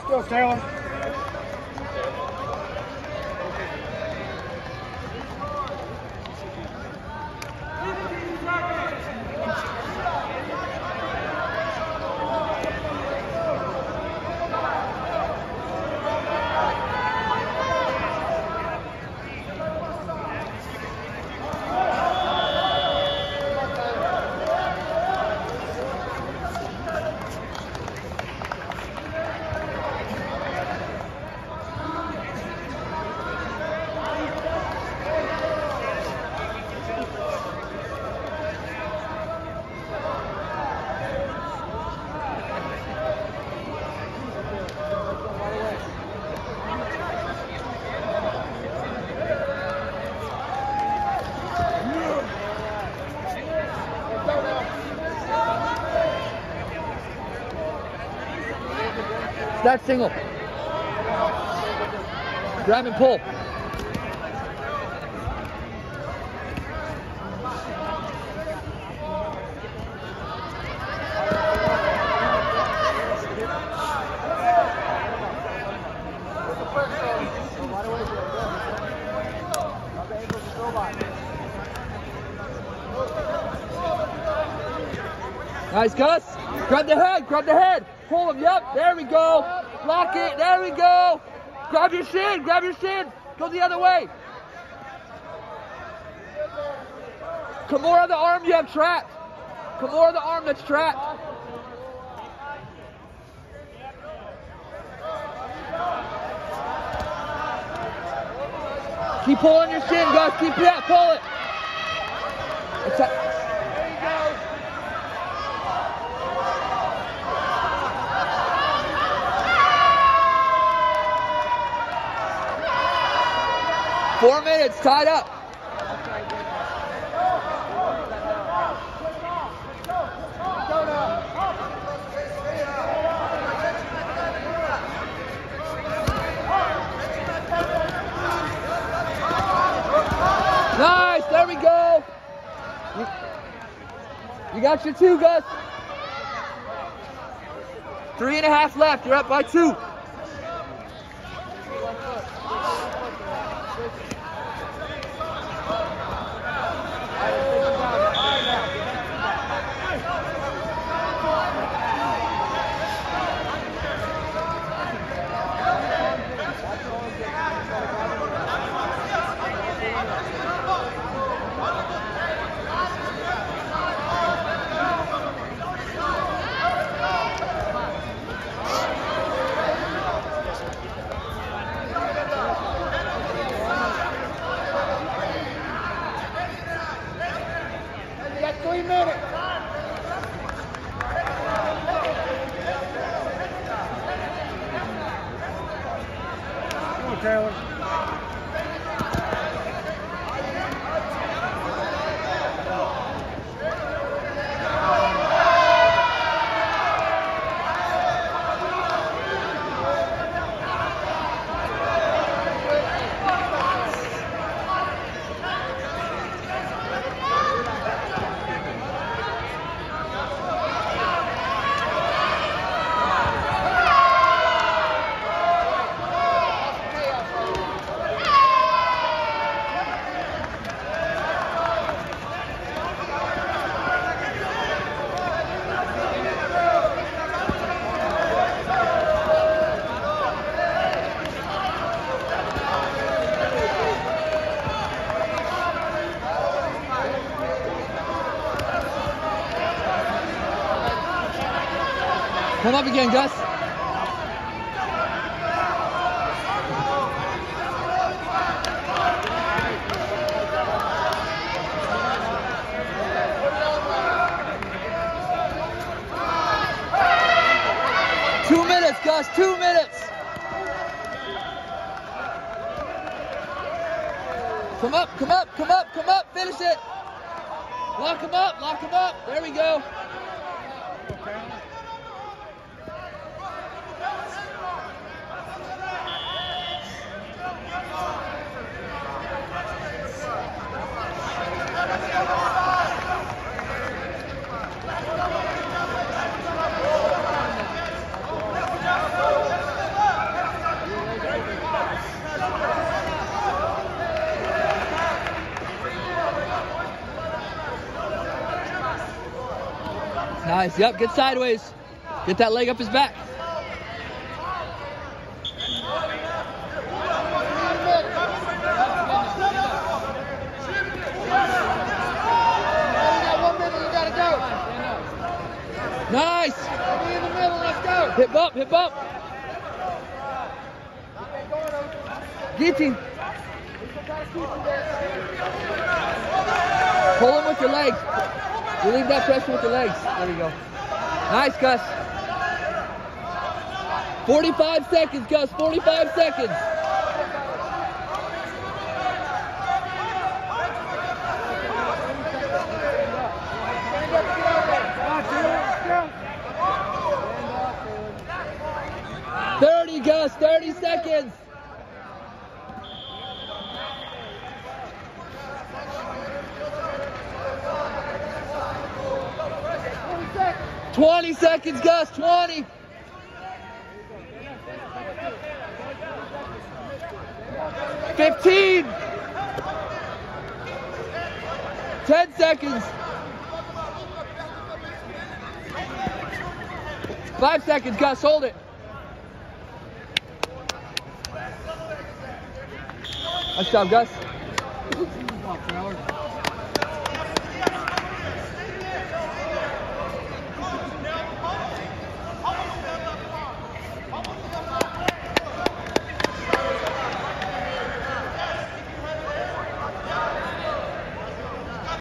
Go, Taylor. That single. Grab and pull. Nice, Gus. Grab the head, grab the head. Pull him, yep, there we go. Lock it, there we go. Grab your shin, grab your shin. Go the other way. Come more on the arm you have trapped. Come more on the arm that's trapped. Keep pulling your shin, Gus. Keep that, pull it. There you go. 4 minutes, tied up. Nice, there we go. You got your 2, Gus. 3.5 left, you're up by 2. Taylor. Come up again, Gus. Gus, 2 minutes. Come up, come up, come up, come up, finish it. Lock him up, lock him up. There we go. Nice. Yep, get sideways. Get that leg up his back. Nice. Be in the middle, let's go. Hip bump, hip bump. Guillotine. Pull him with your legs. Relieve that pressure with your legs. There we go. Nice, Gus. 45 seconds, Gus. 45 seconds. Gus, 30 seconds. – 20 seconds, Gus, 20. 15. 10 seconds. 5 seconds, Gus, hold it. Nice job, Gus.